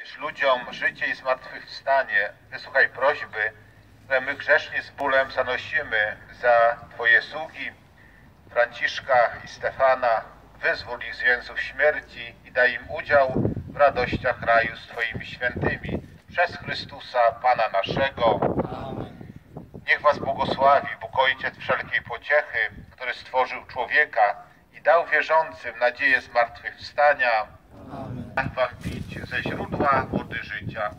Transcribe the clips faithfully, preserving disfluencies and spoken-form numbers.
lecz ludziom życie i zmartwychwstanie. Wysłuchaj prośby, które my grzecznie z bólem zanosimy za Twoje sługi, Franciszka i Stefana. Wyzwól ich z więzów śmierci i daj im udział w radościach raju z Twoimi świętymi. Przez Chrystusa, Pana naszego. Amen. Niech Was błogosławi Bóg Ojciec wszelkiej pociechy, który stworzył człowieka i dał wierzącym nadzieję zmartwychwstania. Amen. Daj Wam pić ze źródła wody życia.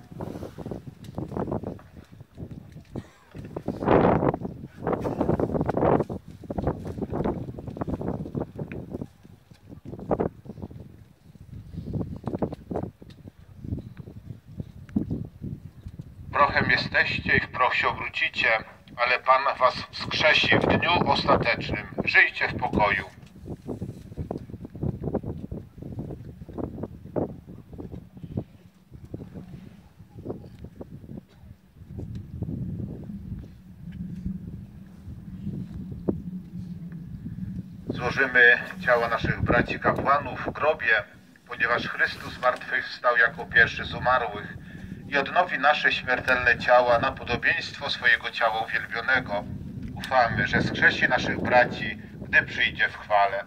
Prochem jesteście i w proch się obrócicie, ale Pan was wskrzesi w dniu ostatecznym. Żyjcie w pokoju. Złożymy ciała naszych braci kapłanów w grobie, ponieważ Chrystus zmartwychwstał jako pierwszy z umarłych i odnowi nasze śmiertelne ciała na podobieństwo swojego ciała uwielbionego. Ufamy, że skrzesi naszych braci, gdy przyjdzie w chwale.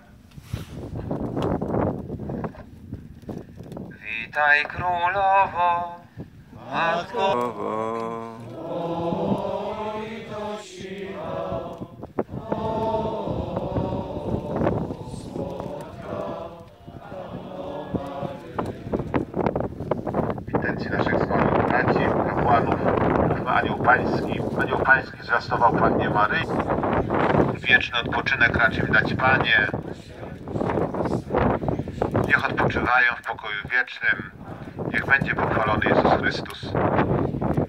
Witaj królowo, Matko W intencji naszych zmarłych braci, kapłanów, mówmy Anioł Pański. Anioł Pański zwiastował Pannie Maryi. Wieczny odpoczynek racz im dać, Panie. Niech odpoczywają w pokoju wiecznym. Niech będzie pochwalony Jezus Chrystus.